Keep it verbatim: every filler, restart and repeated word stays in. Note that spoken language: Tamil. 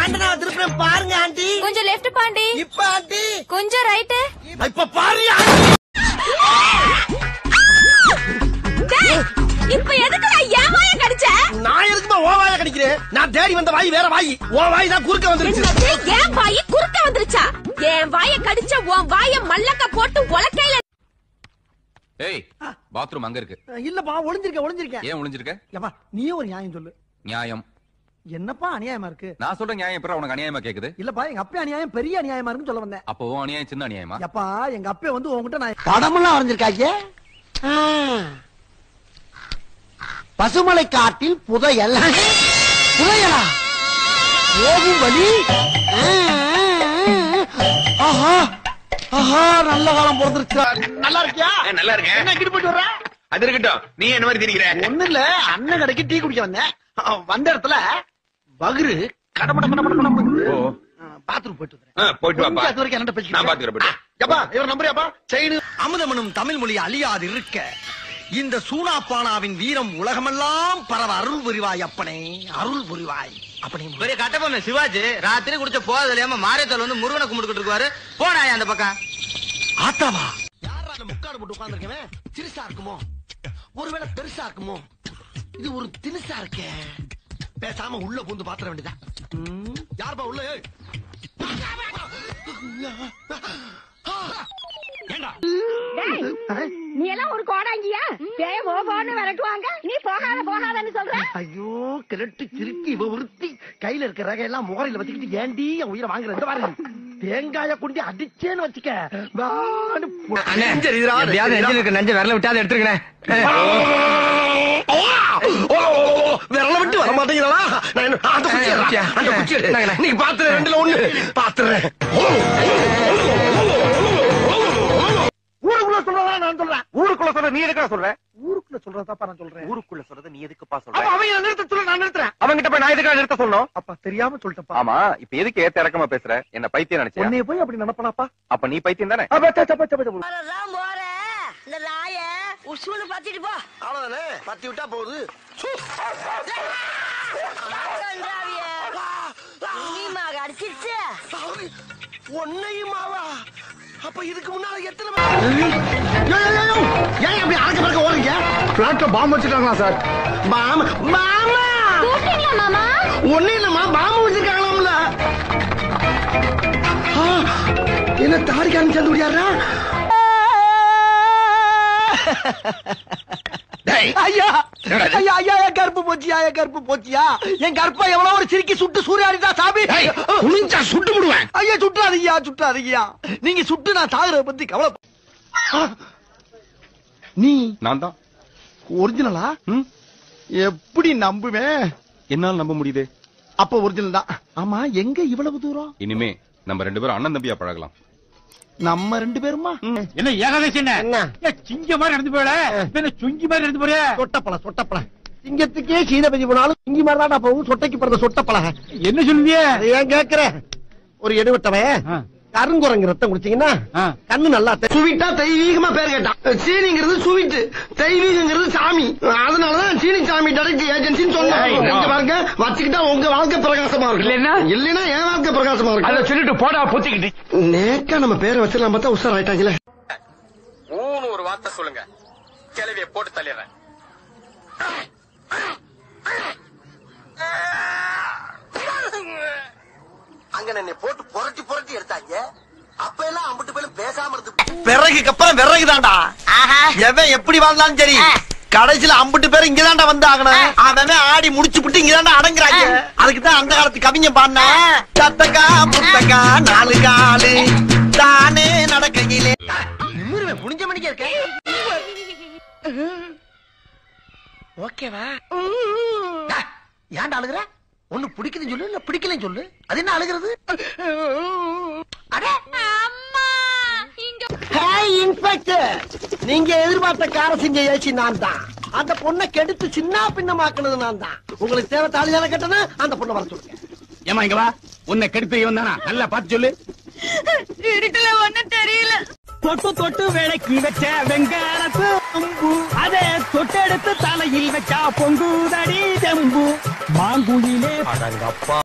ஆண்டனா திருப்பி பாருங்க ஆண்டி. கொஞ்சம் லெஃப்ட் பாண்டி. இப்ப ஆண்டி. கொஞ்சம் ரைட். இப்ப பாருங்க. இப்ப எதுக்கு நான் என் வாயை கடிச்ச? நான் எதுக்குமா ஓ வாயை கடிக்கிறேன்? நான் தேடி வந்த வாய் வேற வாய். ஓ வாய் தான் குறுக்க வந்துருச்சு. என் வாய் குறுக்க வந்துருச்சா? என் வாயை கடிச்ச உன் வாயை மல்லக்க போட்டு உலக்கையில. ஏய், பாத்ரூம் அங்க இருக்கு. இல்லப்பா, ஒளிஞ்சிருக்க ஒளிஞ்சிருக்க. ஏன் ஒளிஞ்சிருக்க? ஏப்பா நீயே ஒரு நியாயம் சொல்லு. நியாயம் என்னப்பா அநியாயமா இருக்கு? நான் சொல்ற நியாயம் எப்ப உனக்கு அநியாயமா கேக்குது? இல்லப்பா, எங்க அப்பா அநியாயம் பெரிய அநியாயமா இருக்குன்னு சொல்ல வந்தேன். அப்போ அநியாயம் சின்ன அநியாயமா? எப்பா எங்க அப்பா வந்து உன்கிட்ட நான் படமெல்லாம் வரைஞ்சிருக்காங்க. பசுமலை காட்டில் புதையல். புதையலா? போகும் வழி. ஆஹா ஆஹா, நல்ல காலம் பிறந்துருச்சு. நல்லா இருக்கியா? நல்லா இருக்கேன். என்ன கிட்ட போயிட்டு வர்ற? அது இருக்கட்டும், நீ என்ன மாதிரி தெரிகிற? ஒண்ணு இல்ல, அண்ணன் கடைக்கு டீ குடிக்க வந்தேன். வந்த இடத்துல வகுரு கடமட கடமட கடமட. ஓ, பாத்ரூம் போயிட்டு வரேன். போயிட்டு வாப்பா. அது வரைக்கும் என்ன பேசி நான் பாத்துக்கிறேன். எப்பா இவர் நம்புறியாப்பா? செயின் அமுதமனும் தமிழ் மொழி அழியாது இருக்க இந்த சூனாப்பானாவின் வீரம் உலகமெல்லாம் பரவ அருள் புரிவாய் அப்பனே, அருள் புரிவாய் அப்பனே. பெரிய கட்டப்பொம்மன் சிவாஜி ராத்திரி குடிச்ச போறது இல்லையாம மாரியத்தால் வந்து முருகனை கும்பிட்டுக்கிட்டு இருக்காரு. போனாயா அந்த பக்கம்? ஆத்தாவா? யாரா அந்த முக்காடு போட்டு உட்கார்ந்திருக்கவே? சிறுசா இருக்குமோ, ஒருவேளை பெருசா இருக்குமோ? இது ஒரு தினுசா இருக்கே. பேசாம உள்ள பூந்து பாத்திர வேண்டியதான். யாருப்பா உள்ள? நீ எல்லாம் ஒரு கோடாங்கியா? பேய போன்னு விரட்டுவாங்க, நீ போகாத போகாதன்னு சொல்ற. ஐயோ, கிரட்டு சிரிக்கி விருத்தி கையில இருக்கிற ரகை எல்லாம் முகரையில வச்சுக்கிட்டு ஏண்டி என் உயிரை வாங்குற? பாருங்க, தேங்காய கொண்டு அடிச்சேன்னு வச்சுக்க. நெஞ்ச விரல விட்டாத எடுத்துருக்கேன். விரல விட்டு வர மாட்டேங்கிறா. நீங்க பாத்துற ரெண்டுல ஒண்ணு பாத்துறேன். ஊருக்குள்ள சொல்றதா நான் சொல்றேன். ஊருக்குள்ள சொல்ற நீ எதுக்கா சொல்ற? ஊருக்குள்ள சொல்றதாப்பா நான் சொல்றேன். ஊருக்குள்ள சொல்றத நீ எதுக்குப்பா சொல்ற? அப்ப அவங்க நிறுத்த சொல்ல நான் நிறுத்துறேன். அவங்கிட்ட போய் நான் எதுக்கா நிறுத்த சொல்லணும்? அப்பா தெரியாம சொல்லிட்டப்பா. ஆமா, இப்ப எதுக்கு ஏத்த இறக்கமா பேசுற? என்ன பைத்தியம் நினைச்சா? உன்னைய போய் அப்படி நினைப்பனாப்பா? அப்ப நீ பைத்தியம் தானே? இந்த நாய உசுன்னு பாத்திட்டு போ. அவ்வளவுதானே, பத்தி விட்டா போகுது. அடிச்சிருச்சு ஒன்னையுமாவா? அப்ப இதுக்கு முன்னால எத்தனை ஏன் அப்படி அறக்க பறக்க ஓடுறீங்க? பிளாட்ல பாம்பு வச்சிருக்காங்களா சார்? பாம்பு? பாமா? மாமா ஒண்ணு இல்லம்மா, பாம்பு வச்சிருக்காங்களாம்ல. என்ன தாடிக்காரன் சேர்ந்து விடியாரா? ஐயா ஐயா ஐயா, என் கருப்பு போச்சியா, என் கருப்பு போச்சியா, என் கருப்பா எவ்வளவு ஒரு சிரிக்கி சுட்டு சூறையாடிட்டா சாமி. துணிஞ்சா சுட்டு விடுவேன். ஐயா சுட்டாதீங்கயா, சுட்டாதீங்கயா. நீங்க சுட்டு நான் சாகுறத பத்தி கவலை. நீ நான் தான் ஒரிஜினலா? எப்படி நம்புவேன்? என்னால நம்ப முடியுது. அப்ப ஒரிஜினல் தான். ஆமா, எங்க இவ்வளவு தூரம்? இனிமே நம்ம ரெண்டு பேரும் அண்ணன் தம்பியா பழகலாம். நம்ம ரெண்டு பேருமா? என்ன ஏகாதசி என்ன சிங்க மாதிரி நடந்து போயல, சுங்கி மாதிரி நடந்து போறியா? சொட்டப்பழ சொட்டப்பழ சிங்கத்துக்கே சீனபதி போனாலும் சிங்கி மாதிரி தான் போகும். சொட்டைக்கு பிறந்த சொட்டப்பழ. என்ன சொல்லுவிய? ஏன் கேக்குற? ஒரு எடுவட்டவன் கருங்குரங்கு ரத்தம் குடிச்சீங்கன்னா கண்ணு நல்லா சுவிட்டா தெய்வீகமா பேர் கேட்டான். சீனிங்கிறது சுவிட்டு, தெய்வீகங்கிறது சாமி. அதனாலதான் சீனி சாமி டைரக்ட் ஏஜென்சின்னு சொன்னாங்க. பாருங்க, வச்சுக்கிட்டா உங்க வாழ்க்கை பிரகாசமா இருக்கு. இல்லைன்னா இல்லைன்னா என் வாழ்க்கை பிரகாசமா இருக்கு. அதை சொல்லிட்டு போடா பொத்திக்கிட்டு நேக்கா நம்ம பேரை வச்சிடலாம் பார்த்தா உஷார் ஆயிட்டாங்களே. மூணு ஒரு வார்த்தை சொல்லுங்க, கிளவிய போட்டு தள்ளிடுறேன். அங்க என்னை போட்டு புரட்டி புரட்டி எடுத்தாங்க. அப்ப எல்லாம் அம்பிட்டு பேரும் பேசாம இருந்து விறகுக்கு அப்புறம் விறகு தான்டா. எவன் எப்படி வாழ்ந்தாலும் சரி, கடைசியில அம்பிட்டு பேரும் இங்கதான்டா வந்து ஆகணும். அவன் ஆடி முடிச்சு விட்டு இங்கதான்டா அடங்குறாங்க. அதுக்குதான் அந்த காலத்து கவிஞன் பாடின சத்தக்கா புத்தக்கா நாலு காலு தானே நடக்கையிலே முடிஞ்ச மணிக்கு இருக்க. ஓகேவா? ஏன்டா அழுகுற? ஒண்ணு பிடிக்குதுன்னு சொல்லு, இல்ல பிடிக்கலன்னு சொல்லு. அது என்ன அழுகிறது? நீங்க எதிர்பார்த்த கார செஞ்ச ஏச்சி நான் தான். அந்த பொண்ணை கெடுத்து சின்ன பின்னமாக்குனது நான் தான். உங்களுக்கு தேவை தாலிதான கட்டணா அந்த பொண்ணை வர சொல்லுங்க. ஏமா இங்க வா, உன்னை கெடுத்து இவன் தானா? நல்லா பார்த்து சொல்லு. இருட்டுல ஒண்ணும் தெரியல. தொட்டு தொட்டு விளக்கி வச்ச வெங்காரத்து அம்பு, அதே தொட்டெடுத்து தலையில் வச்சா பொங்குதடி தெம்பு. மாங்குயிலே